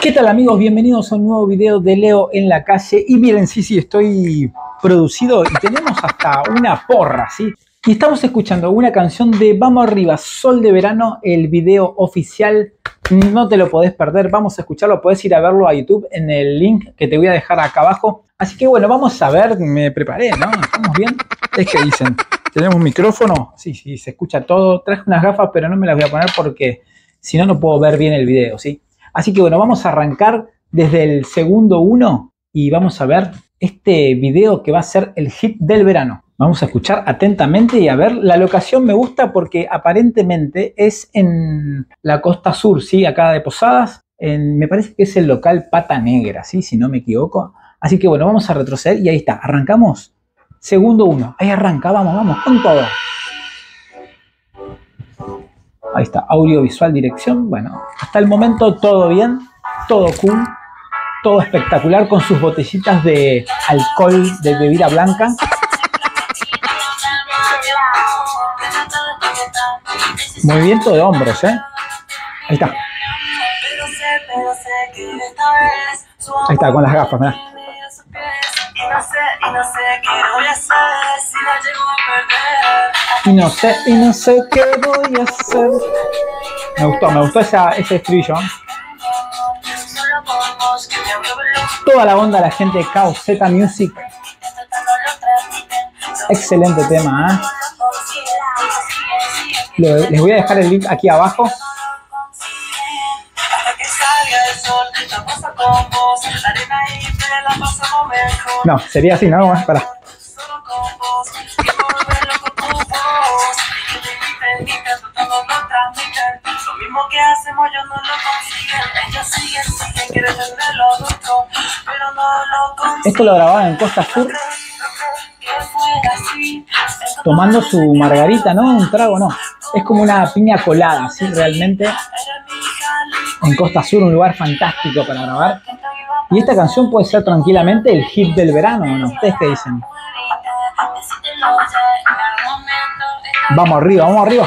¿Qué tal, amigos? Bienvenidos a un nuevo video de Leo en la calle. Y miren, sí, estoy producido y tenemos hasta una porra, ¿sí? Y estamos escuchando una canción de Vamos Arriba, Sol de Verano, el video oficial. No te lo podés perder, vamos a escucharlo, podés ir a verlo a YouTube en el link que te voy a dejar acá abajo. Así que bueno, vamos a ver, me preparé, ¿no? ¿Estamos bien? Es que dicen, ¿tenemos micrófono? Sí, se escucha todo. Traje unas gafas, pero no me las voy a poner porque si no, no puedo ver bien el video, ¿sí? Así que bueno, vamos a arrancar desde el segundo 1 y vamos a ver este video que va a ser el hit del verano. Vamos a escuchar atentamente y a ver, la locación me gusta porque aparentemente es en la costa sur, ¿sí? Acá de Posadas, me parece que es el local Pata Negra, ¿sí? Si no me equivoco. Así que bueno, vamos a retroceder y ahí está, arrancamos. Segundo 1, ahí arranca, vamos, con todo. Ahí está, audiovisual, dirección. Bueno, hasta el momento todo bien, todo cool, todo espectacular con sus botellitas de alcohol de bebida blanca. Movimiento de hombros, ¿eh? Ahí está. Ahí está, con las gafas, mirá. Y no sé qué voy a hacer. Me gustó ese estribillo. Toda la onda, la gente de KZ Music. Excelente tema, ¿eh? Les voy a dejar el link aquí abajo. No, sería así, ¿no? Para. Esto lo grababan en Costa Sur, tomando su margarita, ¿no? Un trago, no. Es como una piña colada, ¿sí? Realmente. En Costa Sur, un lugar fantástico para grabar. Y esta canción puede ser tranquilamente el hit del verano, ¿no? ¿Ustedes qué dicen? Vamos arriba, vamos arriba.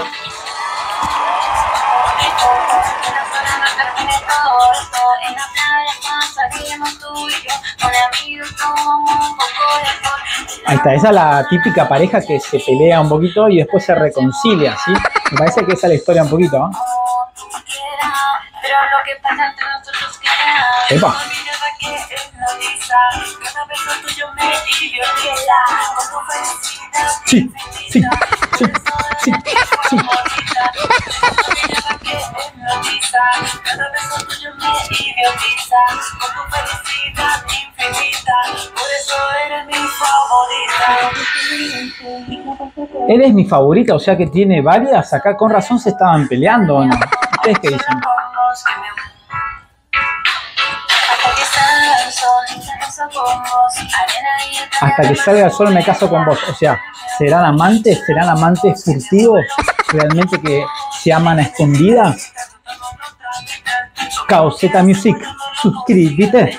Ahí está, esa es la típica pareja que se pelea un poquito y después se reconcilia, ¿sí? Me parece que esa es la historia un poquito, ¿no? ¡Epa! Sí. Eres mi favorita, o sea que tiene varias. Acá con razón se estaban peleando, ¿o no? ¿Ustedes qué dicen? Hasta que salga el sol me caso con vos. O sea, ¿serán amantes furtivos? ¿Realmente que se aman a escondidas? KZ Music, suscríbete.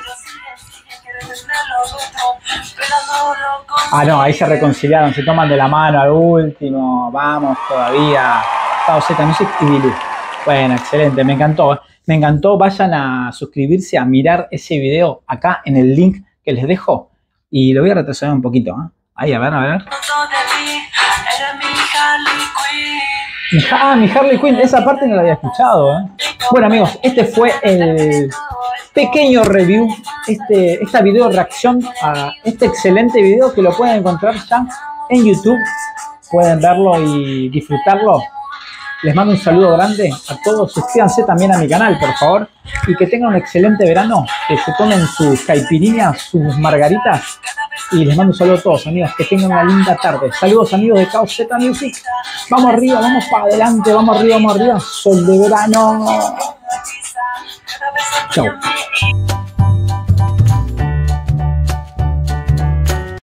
Ah, no, ahí se reconciliaron, se toman de la mano al último. Vamos todavía. KZ Music y Billy. Bueno, excelente, me encantó. Me encantó, vayan a suscribirse, a mirar ese video acá en el link que les dejo. Y lo voy a retroceder un poquito, ¿eh? Ahí, a ver. Mi Harley Quinn, esa parte no la había escuchado, ¿eh? Bueno, amigos, este fue el pequeño review, esta video reacción a este excelente video que lo pueden encontrar ya en YouTube. Pueden verlo y disfrutarlo. Les mando un saludo grande a todos. Suscríbanse también a mi canal, por favor. Y que tengan un excelente verano. Que se tomen sus caipirinhas, sus margaritas. Y les mando un saludo a todos, amigos. Que tengan una linda tarde. Saludos, amigos de KZ Music. Vamos arriba, vamos para adelante. Vamos arriba. Sol de verano. Chau.